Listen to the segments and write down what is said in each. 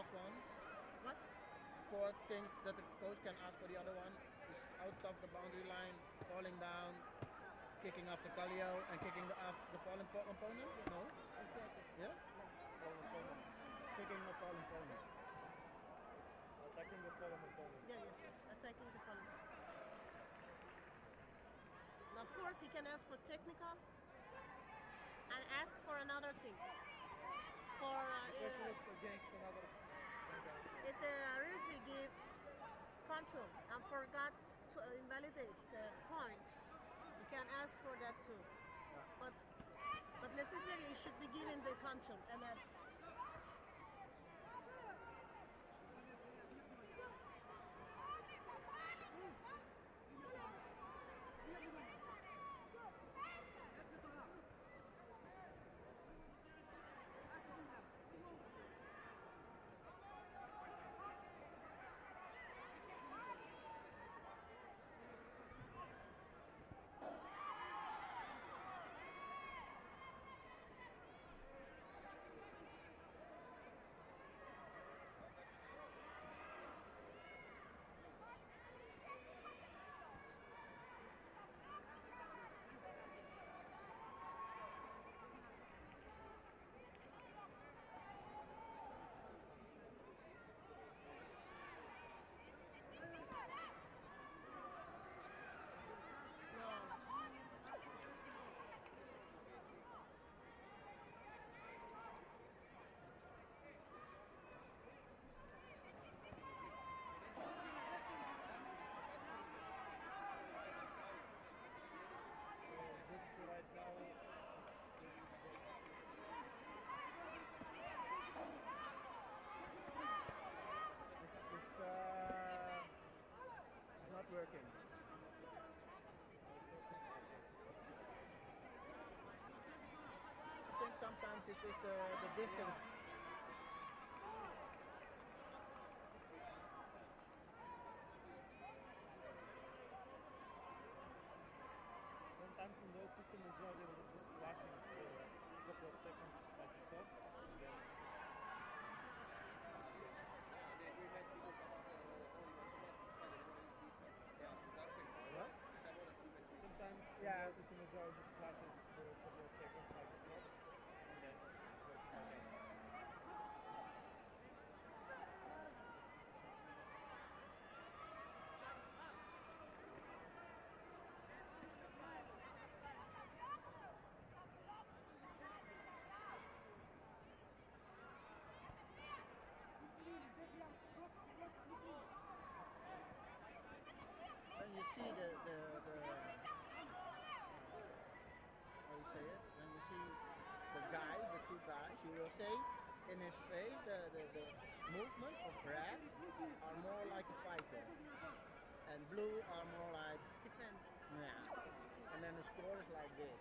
one. What? 4 things that the coach can ask for the other one is out of the boundary line, falling down, kicking off the Kallio, and kicking the fallen opponent? Yes. No? Exactly. Yeah? Fallen opponent. Kicking the fallen opponent. Attacking the fallen opponent. Yeah, yes. Attacking the fallen. Now, of course, he can ask for technical and ask for another thing. For The question is against another. if the referee give control and forgot to invalidate points, you can ask for that too. But necessarily it should be given the control and that. Right now, it's not working. I think sometimes it is the distance. sometimes in the old system as well, they were just flashing for a couple of seconds like itself. What? Sometimes in the old system as well, just flashes for a couple of seconds like itself. And then it's working again. When you see the how you say it? When you see the 2 guys, you will say in his face the movement of red are more like a fighter, and blue are more like Defend. yeah. And then the score is like this.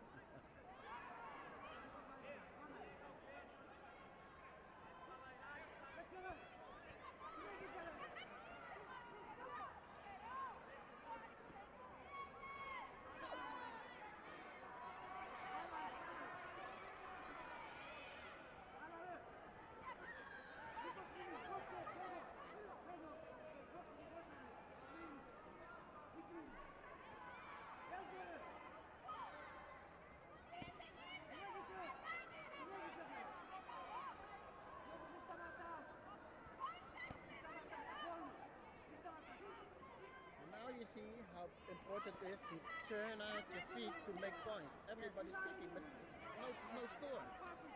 Now you see how important it is to turn out your feet to make points. Everybody's thinking, but no score.